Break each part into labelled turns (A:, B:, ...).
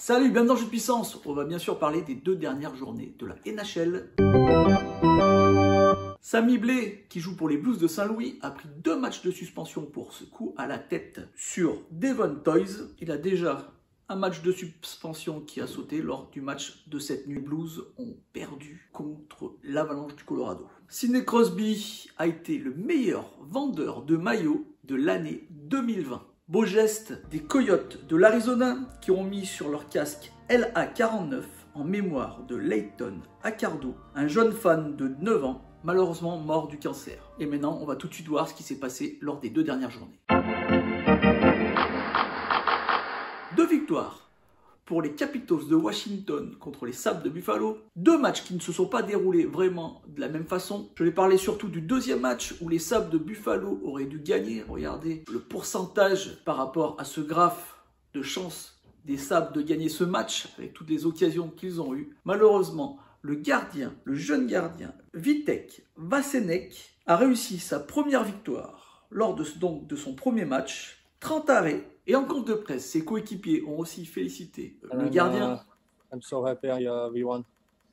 A: Salut, bienvenue dans Jeu de puissance. On va bien sûr parler des 2 dernières journées de la NHL. Sami Blais, qui joue pour les Blues de Saint-Louis, a pris 2 matchs de suspension pour ce coup à la tête sur Devon Toews. Il a déjà un match de suspension qui a sauté lors du match de cette nuit. Les Blues ont perdu contre l'Avalanche du Colorado. Sidney Crosby a été le meilleur vendeur de maillots de l'année 2020. Beau geste des Coyotes de l'Arizona qui ont mis sur leur casque LA49 en mémoire de Leighton Accardo, un jeune fan de 9 ans, malheureusement mort du cancer. Et maintenant, on va tout de suite voir ce qui s'est passé lors des 2 dernières journées. 2 victoires pour les Capitals de Washington contre les Sabres de Buffalo. 2 matchs qui ne se sont pas déroulés vraiment de la même façon. Je vais parler surtout du 2e match où les Sabres de Buffalo auraient dû gagner. Regardez le pourcentage par rapport à ce graphe de chance des Sabres de gagner ce match avec toutes les occasions qu'ils ont eues. Malheureusement, le jeune gardien Vitek Vasenek a réussi sa première victoire lors de son premier match. 30 arrêts. Et en compte de presse, ses coéquipiers ont aussi félicité le gardien.
B: I'm so happy we won.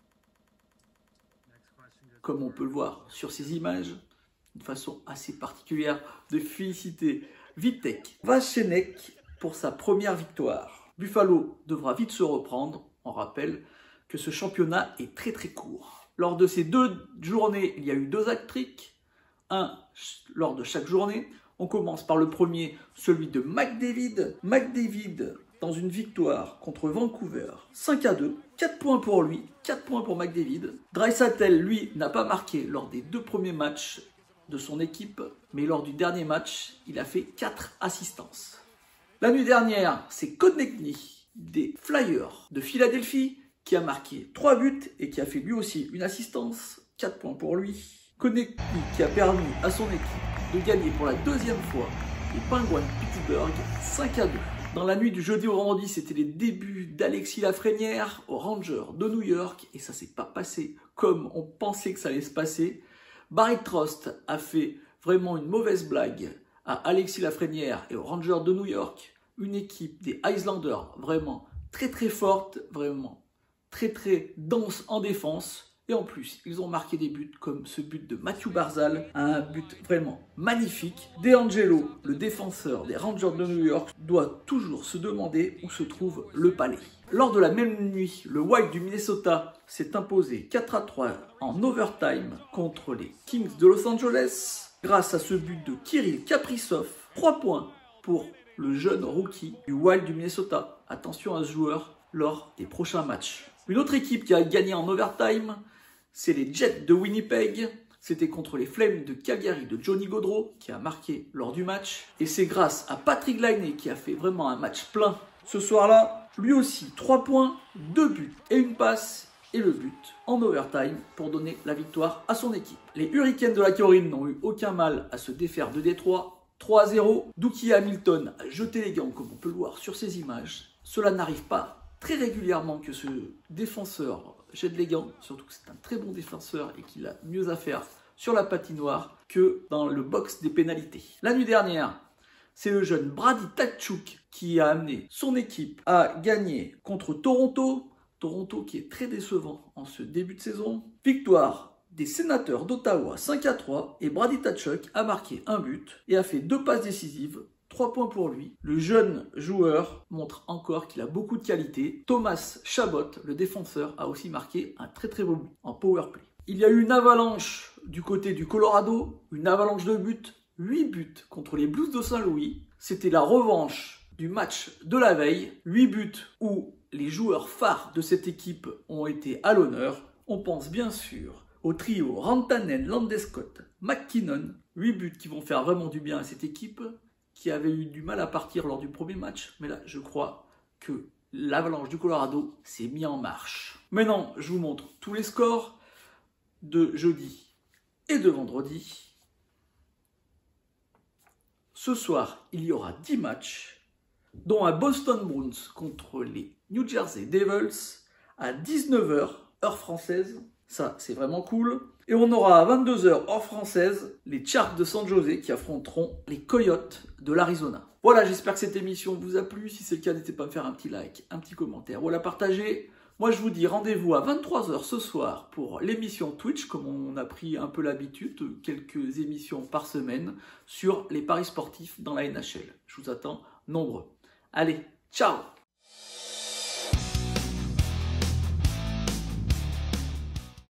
A: Comme on peut le voir sur ces images, une façon assez particulière de féliciter Vitek Vasenek pour sa première victoire. Buffalo devra vite se reprendre. On rappelle que ce championnat est très court. Lors de ces 2 journées, il y a eu 2 hat-tricks, un lors de chaque journée. On commence par le premier, celui de McDavid. McDavid, dans une victoire contre Vancouver, 5-2. 4 points pour lui, 4 points pour McDavid. Draisaitl, lui, n'a pas marqué lors des 2 premiers matchs de son équipe, mais lors du dernier match, il a fait 4 assistances. La nuit dernière, c'est Konechny des Flyers de Philadelphie qui a marqué 3 buts et qui a fait lui aussi une assistance. 4 points pour lui. Konechny qui a permis à son équipe de gagner pour la 2e fois les Penguins de Pittsburgh 5-2. Dans la nuit du jeudi au vendredi, c'était les débuts d'Alexis Lafrenière aux Rangers de New York et ça s'est pas passé comme on pensait que ça allait se passer. Barry Trotz a fait vraiment une mauvaise blague à Alexis Lafrenière et aux Rangers de New York, une équipe des Islanders vraiment très forte, vraiment très dense en défense. Et en plus, ils ont marqué des buts comme ce but de Matthew Barzal, un but vraiment magnifique. DeAngelo, le défenseur des Rangers de New York, doit toujours se demander où se trouve le palais. Lors de la même nuit, le Wild du Minnesota s'est imposé 4-3 en overtime contre les Kings de Los Angeles. Grâce à ce but de Kirill Kaprizov, 3 points pour le jeune rookie du Wild du Minnesota. Attention à ce joueur lors des prochains matchs. Une autre équipe qui a gagné en overtime, c'est les Jets de Winnipeg. C'était contre les Flames de Calgary de Johnny Gaudreau qui a marqué lors du match. Et c'est grâce à Patrick Laine qui a fait vraiment un match plein ce soir-là. Lui aussi, 3 points, 2 buts et une passe et le but en overtime pour donner la victoire à son équipe. Les Hurricanes de la Caroline n'ont eu aucun mal à se défaire de Détroit. 3-0. Dougie Hamilton a jeté les gants comme on peut le voir sur ces images. Cela n'arrive pas très régulièrement que ce défenseur jette les gants, surtout que c'est un très bon défenseur et qu'il a mieux à faire sur la patinoire que dans le box des pénalités. La nuit dernière, c'est le jeune Brady Tkachuk qui a amené son équipe à gagner contre Toronto. Toronto qui est très décevant en ce début de saison. Victoire des Sénateurs d'Ottawa 5-3 et Brady Tkachuk a marqué un but et a fait 2 passes décisives. 3 points pour lui. Le jeune joueur montre encore qu'il a beaucoup de qualité. Thomas Chabot, le défenseur, a aussi marqué un très beau but en powerplay. Il y a eu une avalanche du côté du Colorado, une avalanche de buts, 8 buts contre les Blues de Saint-Louis. C'était la revanche du match de la veille. 8 buts où les joueurs phares de cette équipe ont été à l'honneur. On pense bien sûr au trio Rantanen, Landeskog, McKinnon. 8 buts qui vont faire vraiment du bien à cette équipe, qui avait eu du mal à partir lors du premier match. Mais là, je crois que l'Avalanche du Colorado s'est mis en marche. Maintenant, je vous montre tous les scores de jeudi et de vendredi. Ce soir, il y aura 10 matchs, dont un Boston Bruins contre les New Jersey Devils à 19 h, heure française. Ça, c'est vraiment cool. Et on aura à 22h heure française les Sharks de San Jose qui affronteront les Coyotes de l'Arizona. Voilà, j'espère que cette émission vous a plu. Si c'est le cas, n'hésitez pas à me faire un petit like, un petit commentaire ou à la partager. Moi, je vous dis rendez-vous à 23h ce soir pour l'émission Twitch, comme on a pris un peu l'habitude, quelques émissions par semaine sur les paris sportifs dans la NHL. Je vous attends nombreux. Allez, ciao!